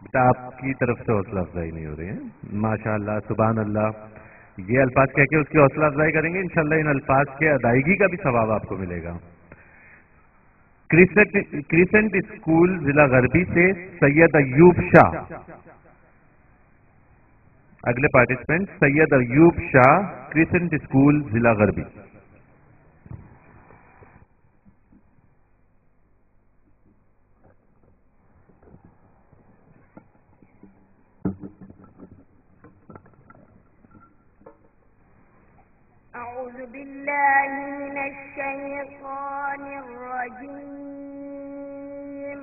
आपकी तरफ से हौसला अफजाई नहीं हो रही है। माशाअल्लाह, सुभान अल्लाह। ये अल्फाज कह के उसकी हौसला अफजाई करेंगे, इंशाल्लाह इन अल्फाज के अदायगी का भी सवाब आपको मिलेगा। क्रिसेंट स्कूल जिला गरबी से सैयद अयूब शाह। अगले participant Syed Ayub Shah, crescent school जिला गरबी। أعوذ بالله من الشيطان الرجيم.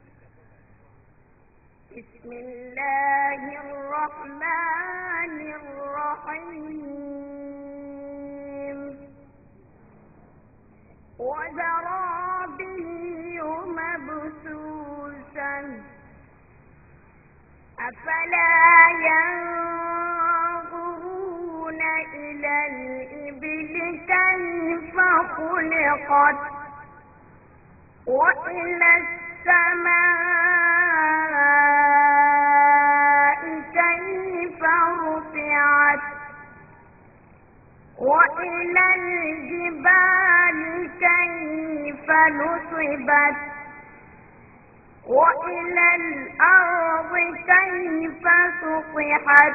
بسم الله الرحمن الرحيم. وزرابي مبثوثا أفلا ينظرون إلى الإبل كيف خلقت وإلى السماء كيف رفعت وإلى الجبال كيف نصبت وإلى الأرض كيف سطحت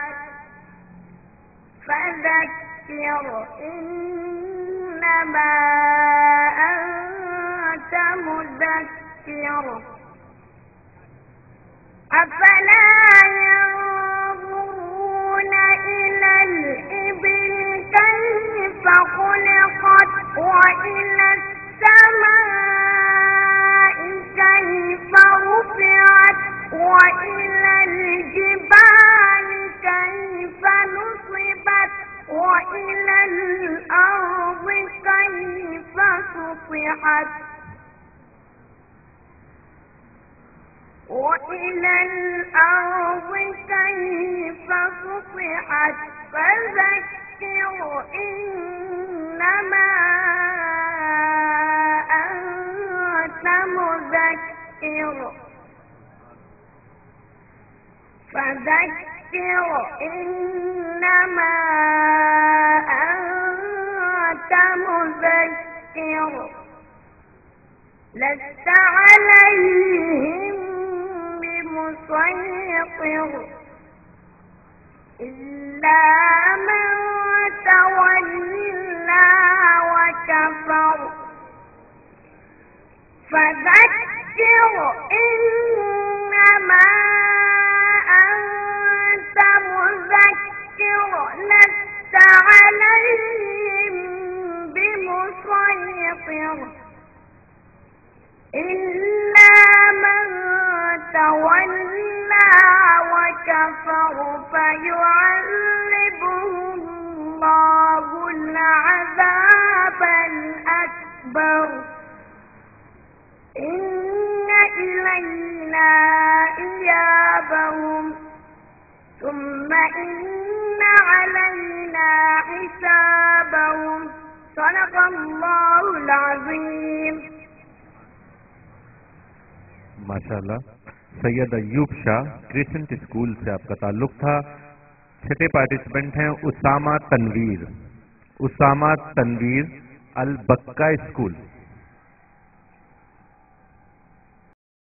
فذكر إنما أنت مذكر أفلا ينظرون إلى الإبل كيف خلقت وإلى السماء كيف رفعت وإلى الجبال كيف نصبت وإلى الأرض كيف سطحت وإلى الأرض كيف سطحت فذكر إنما أنت مذكر فذكر إنما أنت مذكر لست عليهم بمسيطر إلا من تولى وكفر فذكر إنما أنت مذكر لست عليهم بمسيطر إلا من تولى وكفر فيعذبه الله العذاب الأكبر إن إلينا إيابهم ثم إن علينا حسابهم صدق الله العظيم. माशाअल्लाह, सैयद अयूब शाह, क्रिसेंट स्कूल से आपका ताल्लुक था। छठे पार्टिसिपेंट हैं उसामा तनवीर। उसामा तनवीर, अल बक्का स्कूल।